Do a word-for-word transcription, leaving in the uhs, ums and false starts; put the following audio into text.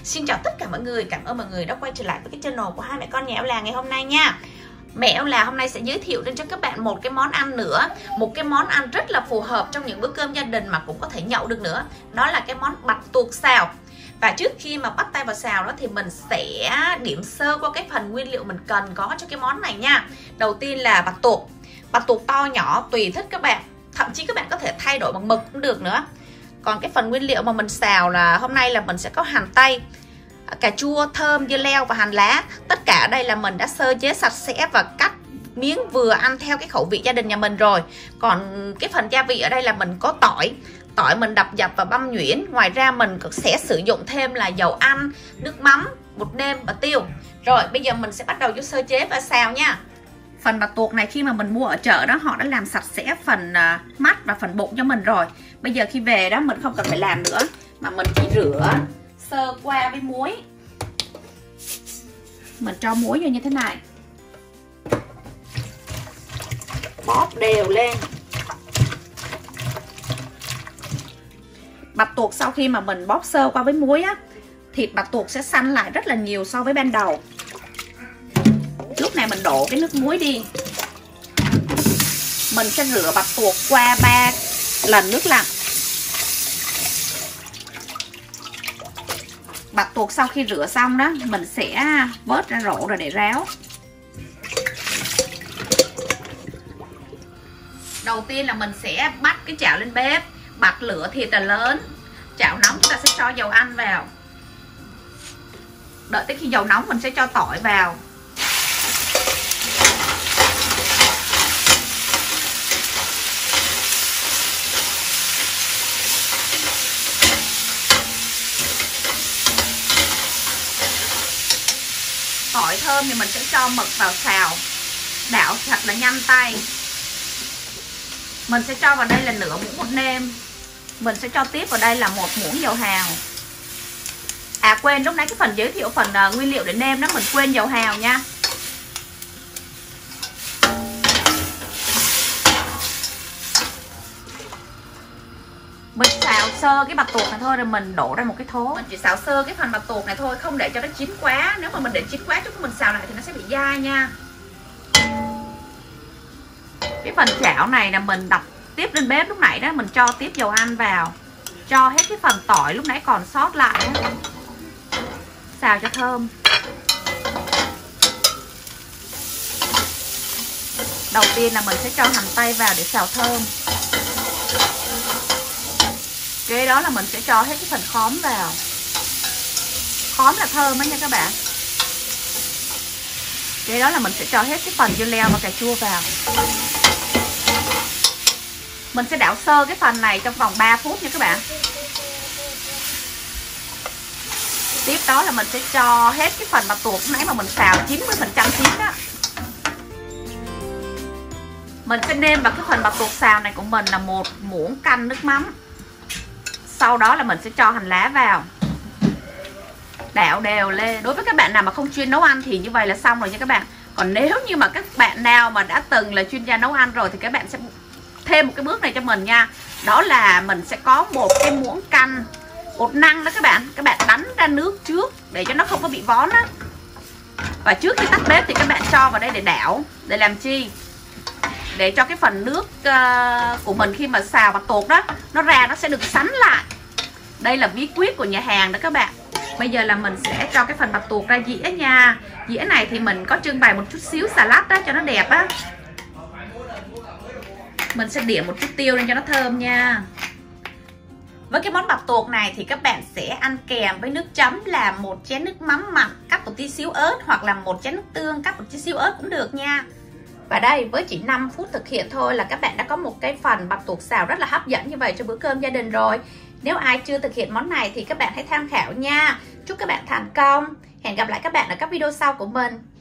Xin chào tất cả mọi người, cảm ơn mọi người đã quay trở lại với cái channel của hai mẹ con nhà Eo Là ngày hôm nay nha. Mẹ Eo Là hôm nay sẽ giới thiệu đến cho các bạn một cái món ăn nữa. Một cái món ăn rất là phù hợp trong những bữa cơm gia đình mà cũng có thể nhậu được nữa. Đó là cái món bạch tuộc xào. Và trước khi mà bắt tay vào xào đó thì mình sẽ điểm sơ qua cái phần nguyên liệu mình cần có cho cái món này nha. Đầu tiên là bạch tuộc. Bạch tuộc to nhỏ tùy thích các bạn. Thậm chí các bạn có thể thay đổi bằng mực cũng được nữa. Còn cái phần nguyên liệu mà mình xào là hôm nay là mình sẽ có hành tây, cà chua, thơm, dưa leo và hành lá. Tất cả ở đây là mình đã sơ chế sạch sẽ và cắt miếng vừa ăn theo cái khẩu vị gia đình nhà mình rồi. Còn cái phần gia vị ở đây là mình có tỏi. Tỏi mình đập dập và băm nhuyễn. Ngoài ra mình sẽ sử dụng thêm là dầu ăn, nước mắm, bột nêm và tiêu. Rồi bây giờ mình sẽ bắt đầu vô sơ chế và xào nha. Phần bạch tuộc này khi mà mình mua ở chợ đó, họ đã làm sạch sẽ phần mắt và phần bụng cho mình rồi. Bây giờ khi về đó mình không cần phải làm nữa, mà mình chỉ rửa sơ qua với muối. Mình cho muối vô như thế này, bóp đều lên. Bạch tuộc sau khi mà mình bóp sơ qua với muối á, thịt bạch tuộc sẽ săn lại rất là nhiều so với ban đầu. Lúc này mình đổ cái nước muối đi. Mình sẽ rửa bạch tuộc qua ba lần nước lạnh. Bạch tuộc sau khi rửa xong đó, mình sẽ vớt ra rổ rồi để ráo. Đầu tiên là mình sẽ bắt cái chảo lên bếp, bật lửa thiệt là lớn. Chảo nóng chúng ta sẽ cho dầu ăn vào. Đợi tới khi dầu nóng mình sẽ cho tỏi vào. Tỏi thơm thì mình sẽ cho mực vào xào, đảo thật là nhanh tay. Mình sẽ cho vào đây là nửa muỗng bột nêm. Mình sẽ cho tiếp vào đây là một muỗng dầu hào. À quên, lúc nãy cái phần giới thiệu phần uh, nguyên liệu để nêm đó mình quên dầu hào nha. Mình xào sơ cái bạch tuộc này thôi rồi mình đổ ra một cái thố. Mình chỉ xào sơ cái phần bạch tuộc này thôi, không để cho nó chín quá. Nếu mà mình để chín quá chút mình xào lại thì nó sẽ bị dai nha. Cái phần chảo này là mình đặt tiếp lên bếp lúc nãy đó, mình cho tiếp dầu ăn vào. Cho hết cái phần tỏi lúc nãy còn sót lại đó. Xào cho thơm. Đầu tiên là mình sẽ cho hành tây vào để xào thơm. Kế đó là mình sẽ cho hết cái phần khóm vào. Khóm là thơm đó nha các bạn. Kế đó là mình sẽ cho hết cái phần dưa leo và cà chua vào. Mình sẽ đảo sơ cái phần này trong vòng ba phút nha các bạn. Tiếp đó là mình sẽ cho hết cái phần bạch tuộc lúc nãy mà mình xào chín mươi phần trăm chín đó. Mình sẽ nêm vào cái phần bạch tuộc xào này của mình là một muỗng canh nước mắm. Sau đó là mình sẽ cho hành lá vào, đảo đều lên. Đối với các bạn nào mà không chuyên nấu ăn thì như vậy là xong rồi nha các bạn. Còn nếu như mà các bạn nào mà đã từng là chuyên gia nấu ăn rồi thì các bạn sẽ thêm một cái bước này cho mình nha. Đó là mình sẽ có một cái muỗng canh bột năng đó các bạn. Các bạn đánh ra nước trước để cho nó không có bị vón á. Và trước khi tắt bếp thì các bạn cho vào đây để đảo. Để làm chi? Để cho cái phần nước uh, của mình khi mà xào bạch tuộc đó, nó ra nó sẽ được sánh lại. Đây là bí quyết của nhà hàng đó các bạn. Bây giờ là mình sẽ cho cái phần bạch tuộc ra dĩa nha. Dĩa này thì mình có trưng bày một chút xíu xà lách đó cho nó đẹp á. Mình sẽ điểm một chút tiêu lên cho nó thơm nha. Với cái món bạch tuộc này thì các bạn sẽ ăn kèm với nước chấm là một chén nước mắm mặn cắt một tí xíu ớt, hoặc là một chén nước tương cắt một tí xíu ớt cũng được nha. Và đây với chỉ năm phút thực hiện thôi là các bạn đã có một cái phần bạch tuộc xào rất là hấp dẫn như vậy cho bữa cơm gia đình rồi. Nếu ai chưa thực hiện món này thì các bạn hãy tham khảo nha. Chúc các bạn thành công. Hẹn gặp lại các bạn ở các video sau của mình.